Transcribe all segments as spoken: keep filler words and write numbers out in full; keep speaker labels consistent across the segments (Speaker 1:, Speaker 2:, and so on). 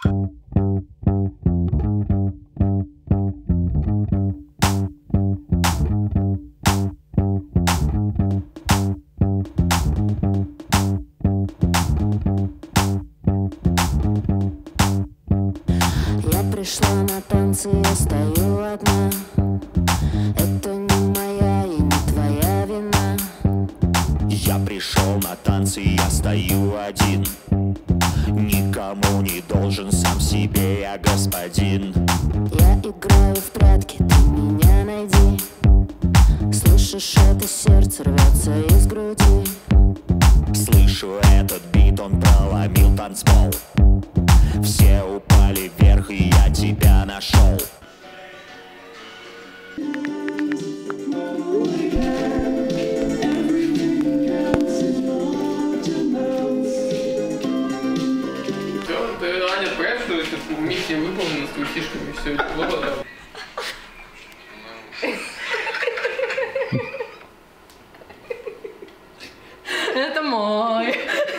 Speaker 1: Пришла на танцы, я стою одна. Это не моя и не твоя вина.
Speaker 2: Я пришел на танцы, я стою один. Никому не должен, сам себе я господин.
Speaker 1: Я играю в прятки, ты меня найди. Слышишь, это сердце рвется из груди.
Speaker 2: Слышу этот бит, он проломил танцпол. Все упали вверх, и я тебя нашел.
Speaker 3: Ты, Аня, отправь, что это миссия выполнена с трусишками, все это было.
Speaker 4: Это мой.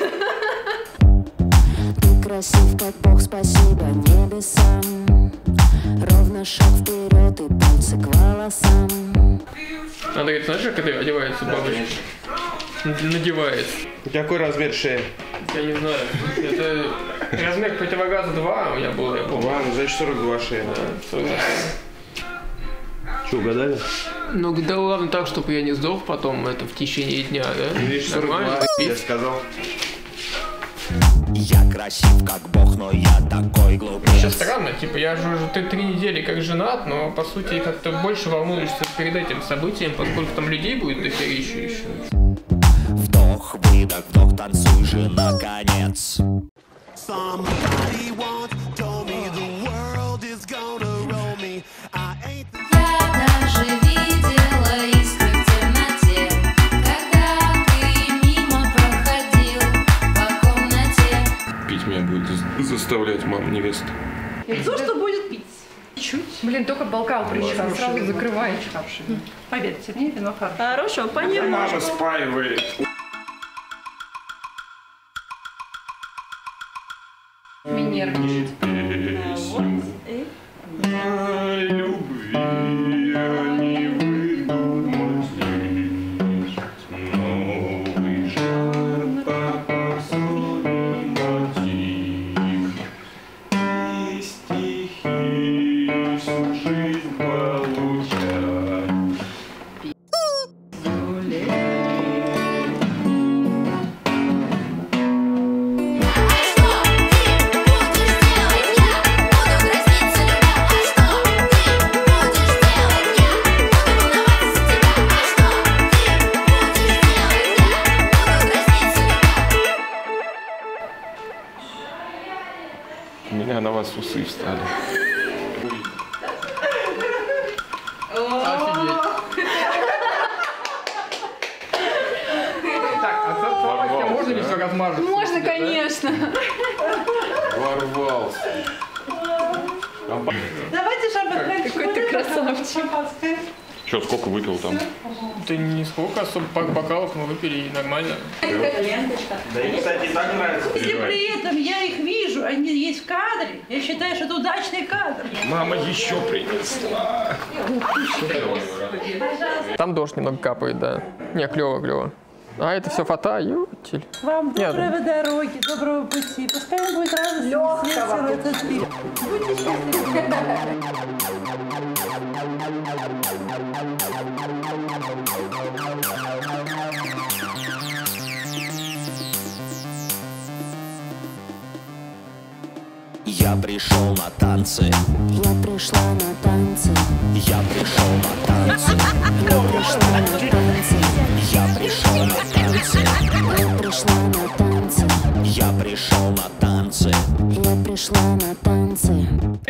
Speaker 1: Ты красив, как Бог, спасибо небесам. Ровно шаг вперед и пальцы к волосам.
Speaker 3: Надо говорить, знаешь, как это одевается бабочка? Надевает.
Speaker 5: Какой размер шеи?
Speaker 3: Я не знаю. Это размер противогаза два у меня был, я помню.
Speaker 5: Ладно, значит сорок два шея.
Speaker 3: Да, сорок два.
Speaker 5: Что, угадали?
Speaker 3: Ну да ладно так, чтобы я не сдох потом это в течение дня, да?
Speaker 5: Видишь, сорок два, я сказал.
Speaker 2: Я красив, как Бог, но я такой глупец.
Speaker 3: Сейчас странно, типа я же уже три недели как женат, но по сути как-то больше волнуешься перед этим событием, поскольку там людей будет дохерища еще.
Speaker 2: Вдох, выдох, вдох, танцуй же наконец.
Speaker 1: Я даже видела искры в темноте, когда ты мимо проходил по комнате.
Speaker 5: Пить меня будет заставлять мама невеста.
Speaker 4: То, что будет пить. Чуть. Блин, только балкал пришла, сразу закрываешь. Поверьте мне, вино хорошее. Хорошо, понимаю.
Speaker 5: Мама спаивает.
Speaker 4: Не нервничать.
Speaker 5: О любви я не выдумал здесь. Новый жар по посоле мотив. И стихи всю жизнь получать. У меня на вас усы встали.
Speaker 3: Офигеть. Так, а можно ли все размажать?
Speaker 4: Можно, конечно.
Speaker 5: Ворвался.
Speaker 4: Давайте шампанское. Какой ты красавчик.
Speaker 5: Че, сколько выпил там?
Speaker 3: Ты не сколько, особо пак бокалов мы выпили и нормально.
Speaker 5: Да им, кстати, так нравится.
Speaker 6: Если при этом я их вижу, они есть в кадре, я считаю, что это удачный кадр.
Speaker 5: Мама еще принесла.
Speaker 3: Там дождь немного капает, да. Не, клево, клево. А это все фото, ютель.
Speaker 6: Вам
Speaker 3: Нет.
Speaker 6: доброй дороги, доброго пути. Пускай вам будет радостно, весело этот мир. Будьте счастливы.
Speaker 2: Я пришел на танцы.
Speaker 1: Я пришла на танцы.
Speaker 2: Я пришел на танцы.
Speaker 1: Я пришла на танцы.
Speaker 2: Я пришел на танцы.
Speaker 1: Я пришла на танцы.
Speaker 2: Я пришел на танцы.
Speaker 1: Я пришла на танцы.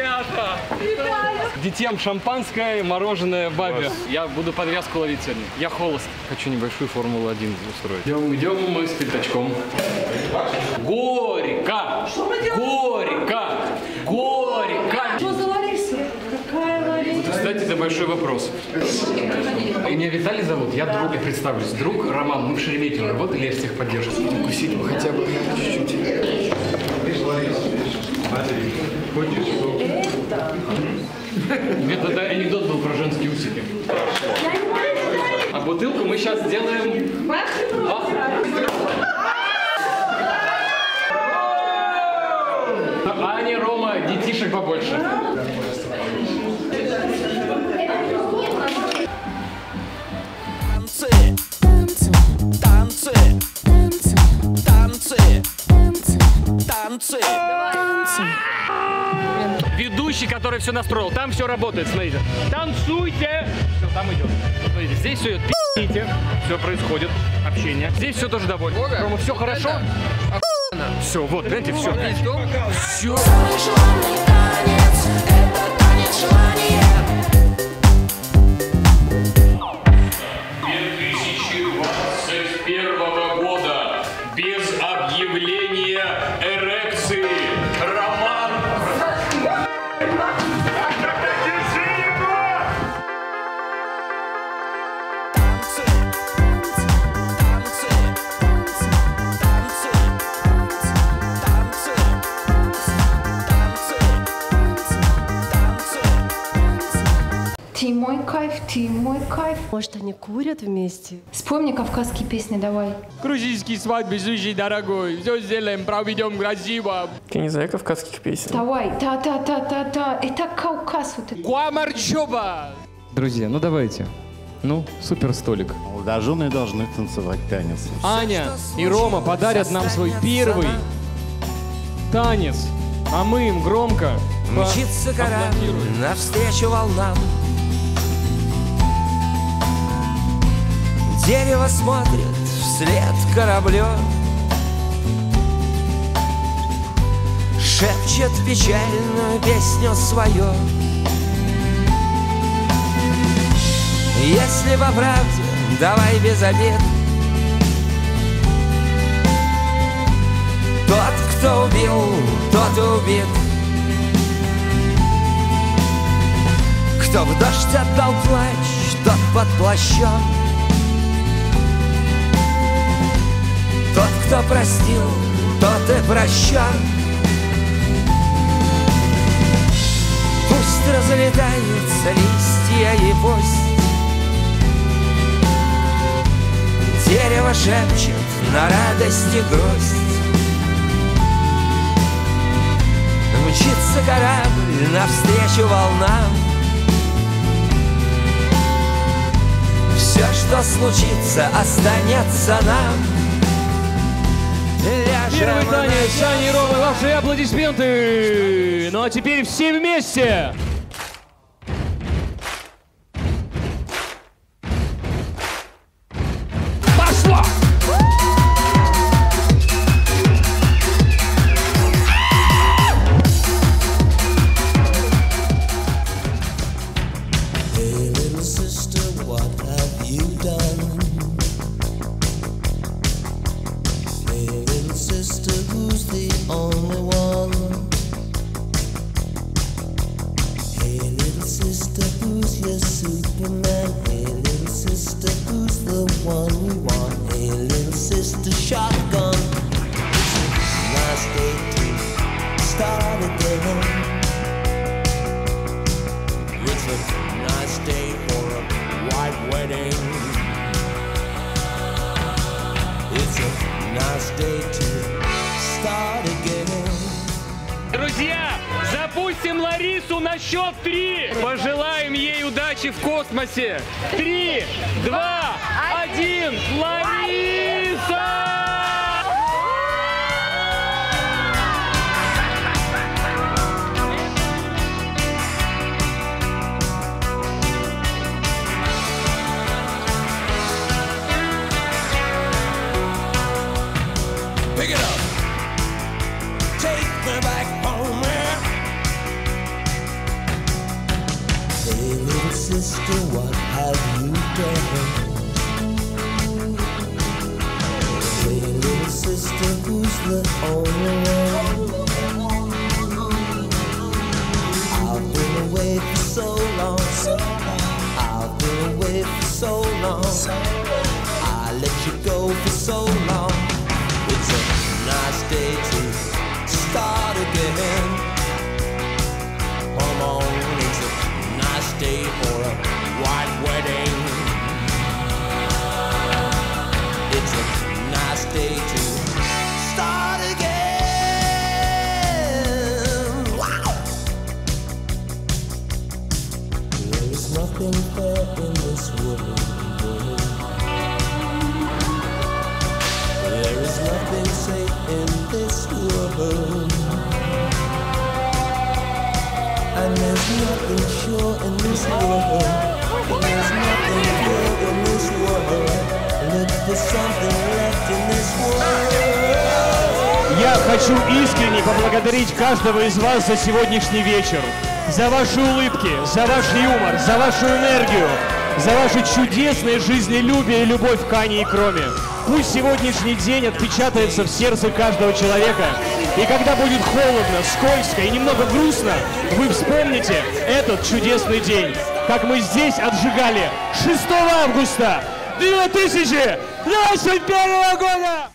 Speaker 7: Детям шампанское, мороженое бабе. Я буду подвязку ловить сегодня. Я холост. Хочу небольшую Формулу один устроить. Идем, идем мы с пятачком. Горько! Горько! Горько!
Speaker 6: Что за Лариса? Какая Лариса?
Speaker 7: Кстати, это большой вопрос. Меня Виталий зовут, я друг, я представлюсь. Друг Роман, мы в Шереметьево работали, я всех поддерживаю. Укусить бы хотя бы чуть-чуть. Хочешь? Это, это анекдот был про женские усики. А бутылку мы сейчас сделаем... Аня, Рома, детишек побольше.
Speaker 2: Танцы, танцы, танцы, танцы, танцы, танцы.
Speaker 7: Ведущий, который все настроил, там все работает, смотрите. Танцуйте! Все, там идет. Смотрите, здесь все идет. Пи***ите. Все происходит, общение. Здесь все тоже довольно. Рома, все хорошо? Все, вот, знаете, все. Все.
Speaker 1: Самый желанный танец — это танец желания.
Speaker 5: две тысячи двадцать первого года без объявления эрекции. Роман.
Speaker 8: Ты мой кайф, ты мой кайф.
Speaker 9: Может, они курят вместе?
Speaker 8: Спой мне кавказские песни, давай.
Speaker 7: Грузинский свадьбы, сущий дорогой. Все сделаем, проведем красиво.
Speaker 3: Я не знаю кавказских песен.
Speaker 8: Давай, та-та-та-та-та. Это Кавказ. Вот это.
Speaker 7: Гуамарчоба!
Speaker 10: Друзья, ну давайте. Ну, супер столик.
Speaker 11: Молодожены должны танцевать танец.
Speaker 7: Аня и Рома подарят нам свой первый танец. А мы им громко
Speaker 2: Мчится корабль навстречу волнам. Дерево смотрит вслед кораблю, шепчет печальную песню свою. Если по правде, давай без обид. Тот, кто убил, тот убит. Кто в дождь отдал плач, тот под плащом. Тот, кто простил, тот и прощен. Пусть разлетаются листья и пусть дерево шепчет на радость и грусть. Мчится корабль навстречу волнам. Все, что случится, останется нам.
Speaker 7: Первый танец, Аня и Рома, ваши аплодисменты! Ну а теперь все вместе! Пошло!
Speaker 2: Hey little sister, what have you done? Hey little sister, who's the only one? Hey little sister, who's your Superman? Hey little sister, who's the one we want? Hey little sister, shotgun. It's a nice day to start again. It's a nice day for a white wedding. It's a nice day to start again.
Speaker 7: Друзья, запустим Ларису на счет три. Пожелаем ей удачи в космосе. Три, два, один. Лариса!
Speaker 2: Pick it up. Take me back home, yeah. Hey, little sister, what have you done? Hey, little sister, who's the only one? I've been away for so long. I've been away for so long. I let you go for so long. It's a nice day to start again. There's nothing sure in this world. There's nothing pure in this world. Look for something left in this world.
Speaker 12: Я хочу искренне поблагодарить каждого из вас за сегодняшний вечер. За ваши улыбки, за ваш юмор, за вашу энергию, за ваше чудесное жизнелюбие и любовь к Ане и Кроме. Пусть сегодняшний день отпечатается в сердце каждого человека. И когда будет холодно, скользко и немного грустно, вы вспомните этот чудесный день, как мы здесь отжигали шестого августа две тысячи двадцать первого года!